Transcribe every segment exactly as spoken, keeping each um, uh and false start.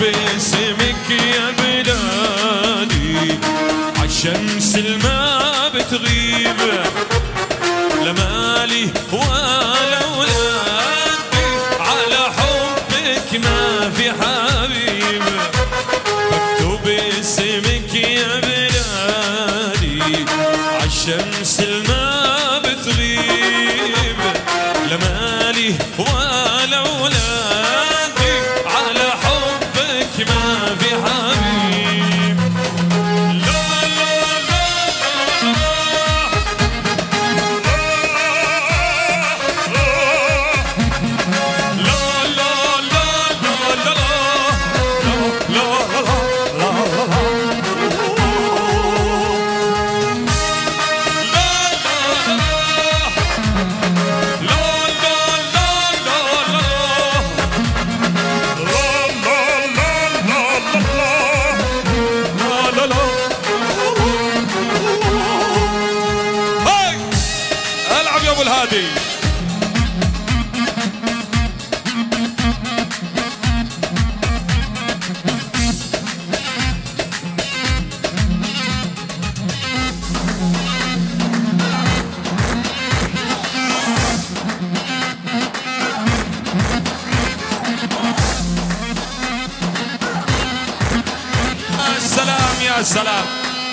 باسمك يا بلادي عالشمس الما بتغيب، لا مالي ولا ولادي على حبك ما في حبيب. مكتوب اسمك يا بلادي عالشمس الما بتغيب، لا مالي ولا ولادي على حبك ما في حبيب. لا لا لا الهادي. السلام يا سلام.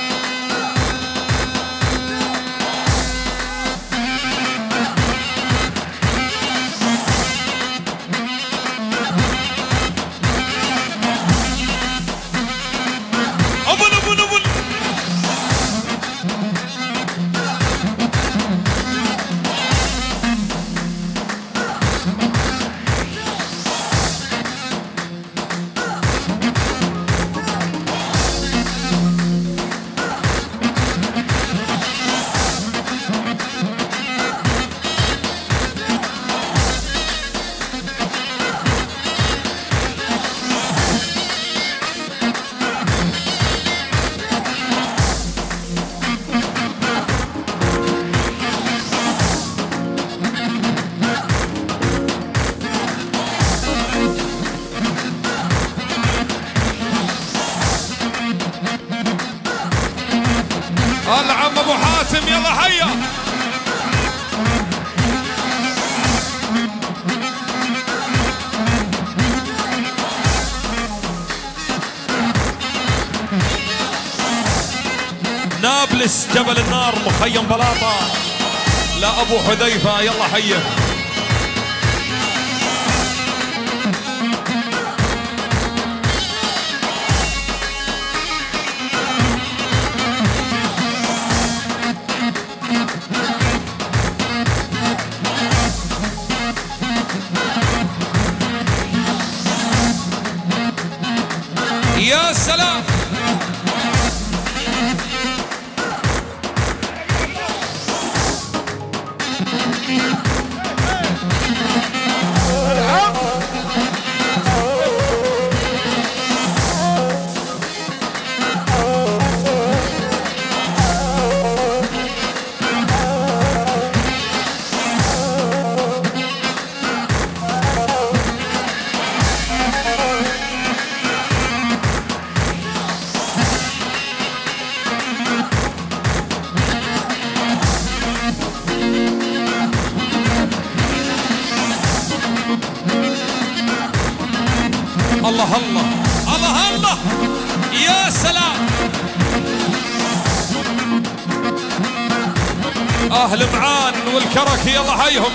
العم ابو حاتم يلا هيا. نابلس جبل النار مخيم بلاطه لا ابو حذيفه يلا هيا. يا سلام. الله الله الله الله يا سلام. اهل معان والكرك يلا هيهم.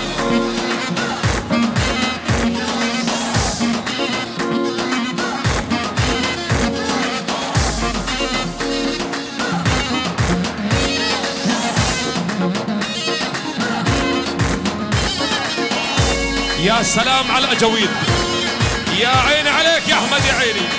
يا سلام على الاجاويد. يا عيني عليك يا احمد يا عيني.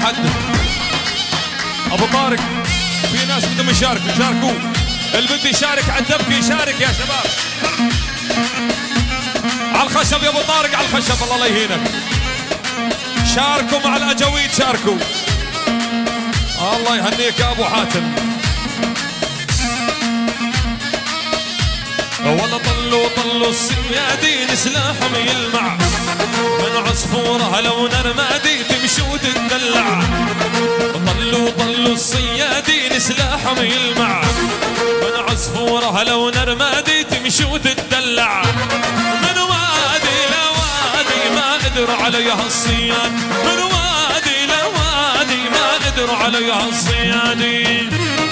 حد. ابو طارق في ناس بدهم يشاركوا يشاركوا، اللي بده يشارك على الدبكه يشارك يا شباب. على الخشب يا ابو طارق، على الخشب الله لا يهينك. شاركوا مع الاجاويد شاركوا. الله يهنيك يا ابو حاتم. والله طلوا طلوا الصيادين سلاحهم يلمع، من عصفورها لو نرمادي تمشي وتدلع. طلوا طلوا الصيادين سلاحهم يلمع، من عصفورها لو نرمادي تمشي وتدلع. من وادي لوادي ما قدروا عليها الصياد، من وادي لوادي ما قدروا عليها الصيادين.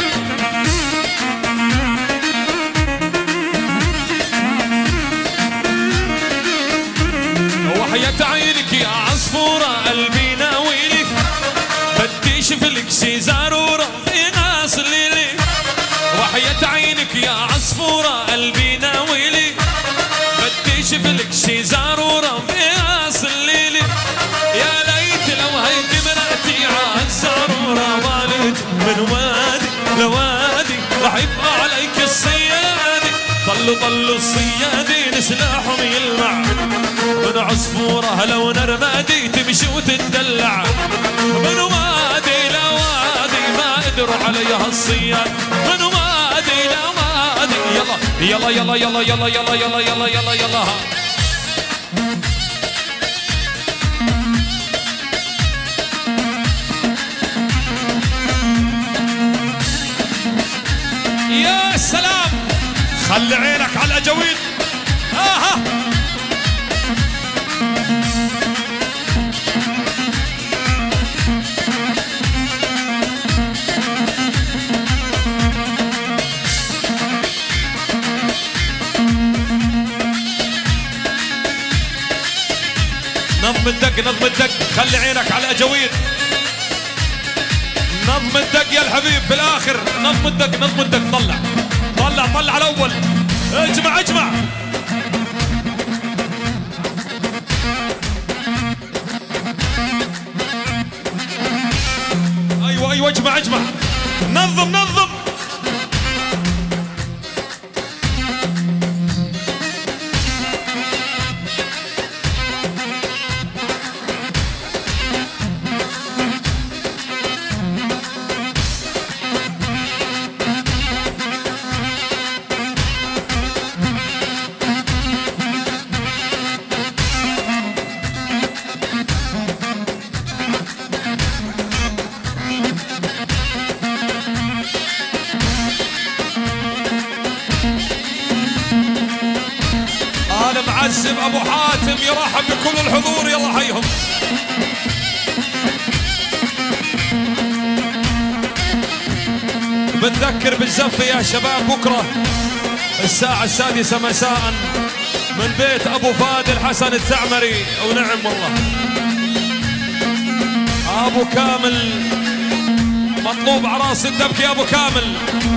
وحياة عينك يا عصفورة قلبي ناويلك، بدي شفلك شي زارورة في ناس الليلي. وحياة عينك يا عصفورة قلبي ناويلك، بدي شفلك شي زارورة في ناس الليلي. يا ليت لو هيك مرأتي عالزارورة والد، من وادي لوادي راح يبقى عليك الصيادي. طلوا طلوا الصيادين سلاحهم يلمع، من عصفورها لو نرمادي تمشي وتدلع. من وادي لوادي ما قدروا عليها الصياد، من وادي لوادي. يلا يلا يلا يلا يلا يلا يلا يلا يلا يلا. يا سلام، خلي عينك على الاجاويد. اها نظم الدق نظم الدق، خلي عينك على الاجاويد. نظم الدق يا الحبيب في الاخر، نظم الدق نظم الدق. طلع طلع طلع الاول، اجمع اجمع. ايوه ايوه اجمع اجمع. نظم نظم. معزم ابو حاتم يرحب بكل الحضور. يلا حيهم. بنذكر بالزفه يا شباب، بكره الساعه السادسه مساء من بيت ابو فادي حسن التعمري. ونعم والله ابو كامل مطلوب عراس الدبكه يا ابو كامل.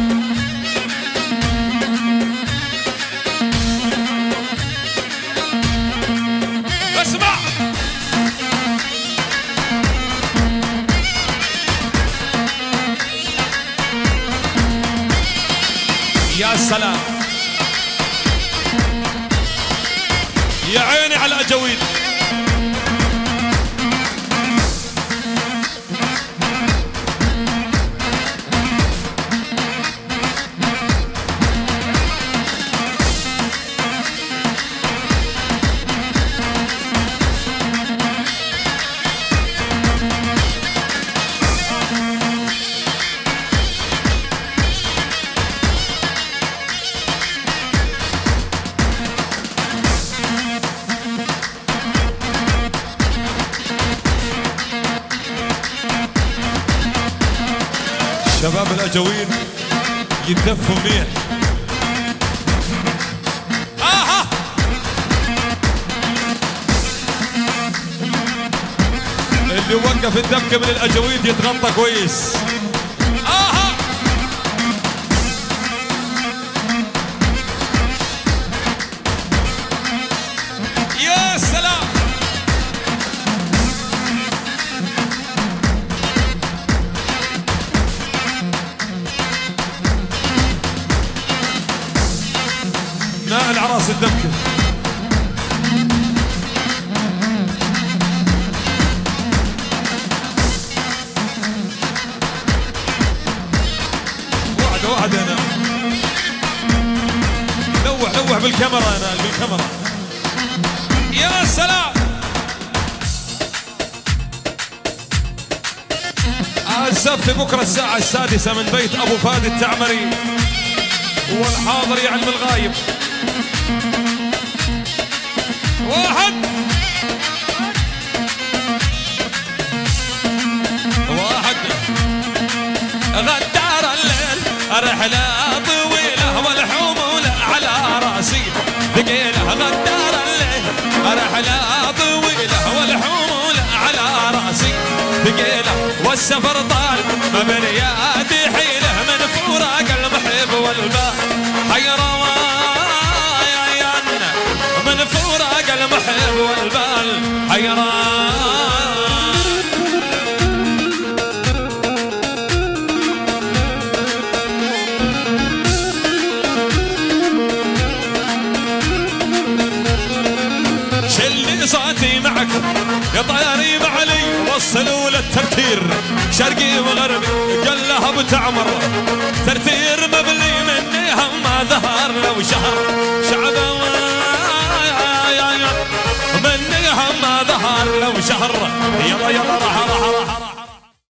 اسمع يا سلام، يا عيني على الاجاويد. شباب الاجاويد يتدفوا منيح. اها اللي وقف الدبكه من الاجاويد يتغطى كويس. اها يا سلام. راس الدمكة. واحد واحد انا لوح لوح بالكاميرا انا بالكاميرا. يا سلام. الزف بكره الساعة السادسة من بيت ابو فهد التعمري، والحاضر يعلم الغايب. واحد واحد غدار الليل رحلة طويلة والحمولة على راسي ثقيلة. غدار الليل رحلة طويلة والحمولة على راسي ثقيلة، والسفر طال ما بين يدي حيلة من فراق المحب والبال حيران من فراق المحب والبال حيران. شلي صوتي معك يا طياري بعلي، وصلوا للترتير شرقي وغربي قال لها بتعمر، ترتير مبلي مني هم ما ظهر لو شهر شعبه مني هم ما ظهر لو شهر. يلا يلا راح راح راح راح